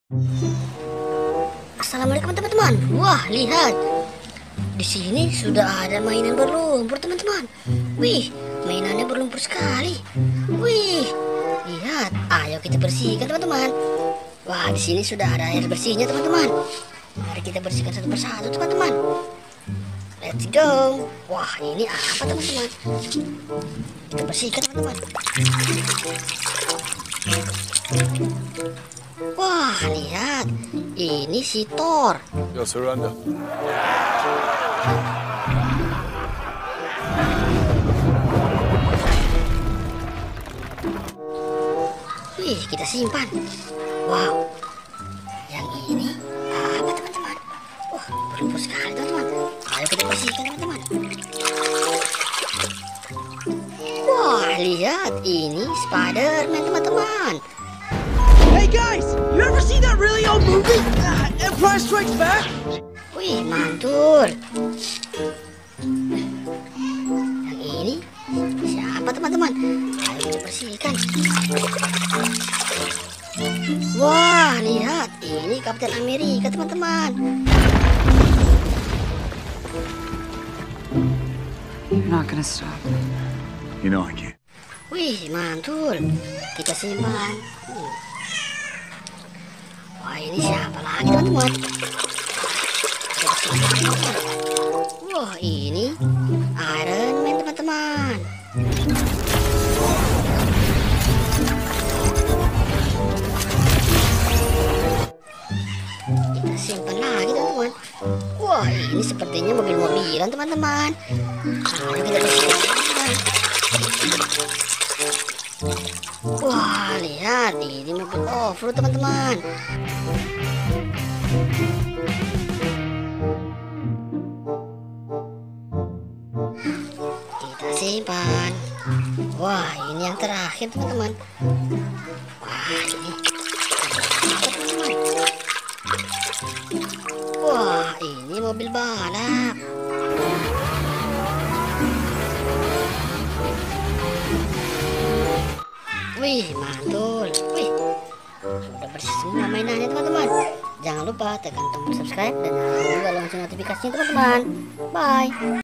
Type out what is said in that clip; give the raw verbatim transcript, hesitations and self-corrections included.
Assalamualaikum teman-teman. Wah, lihat. Di sini sudah ada mainan berlumpur, teman-teman. Wih, mainannya berlumpur sekali. Wih, lihat. Ayo kita bersihkan, teman-teman. Wah, di sini sudah ada air bersihnya, teman-teman. Mari kita bersihkan satu persatu, teman-teman. Let's go. Wah, ini apa, teman-teman? Kita bersihkan, teman-teman. Wah, lihat. Ini si Thor. You'll surrender. Wih, kita simpan. Wow. Yang ini apa, teman-teman? Wah, berlumpur sekali, teman-teman. Ayo kita bersihkan, teman-teman. Wah, lihat. Ini Spider-Man, teman-teman. Hey guys, you ever see that really old movie, uh, Empire Strikes Back? Wih, mantul. Yang ini siapa, teman-teman? Ayo kita bersihkan. Wah, lihat. Ini Kapten Amerika, teman-teman. You're not gonna stop. You know I can't. Wih, mantul. Kita simpan. Hmm. Wah, ini siapa lagi, teman-teman? Wah, ini Iron Man, teman-teman. Kita simpan lagi, teman-teman. Wah, ini sepertinya mobil-mobilan, teman-teman. Ayo kita bersihkan. Wah, lihat. Ini mobil off-road, teman-teman. Kita simpan. Wah, ini yang terakhir, teman-teman. Wah, ini. Wah, ini mobil balap. Wih, mantul. Wih, sudah bersih semua mainannya, teman-teman. Jangan lupa tekan tombol subscribe dan nyalakan juga lonceng notifikasinya, teman-teman. Bye.